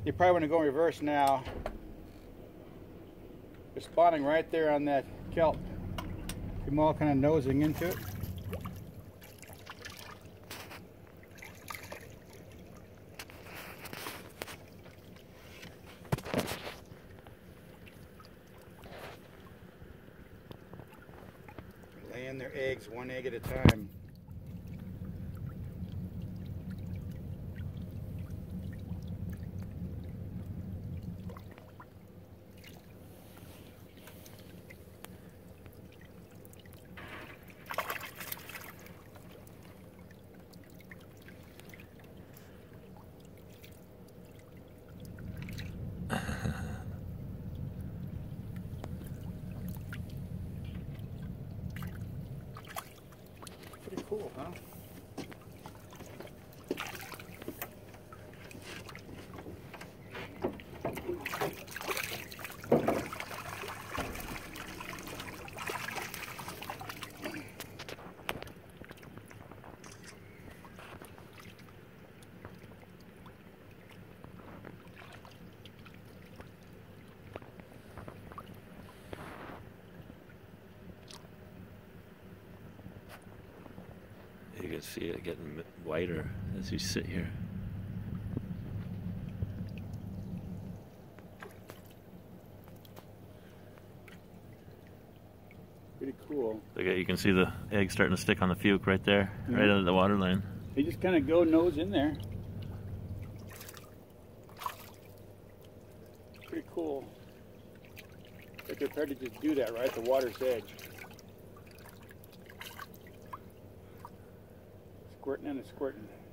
You probably want to go in reverse now. They're spawning right there on that kelp. I'm all kind of nosing into it. Laying their eggs one egg at a time. Pretty cool, huh? You can see it getting whiter as you sit here. Pretty cool. Okay, you can see the egg starting to stick on the fuke right there, right under the water line. They just kind of go nose in there. Pretty cool. They're prepared to just do that right at the water's edge. Squirting and squirting.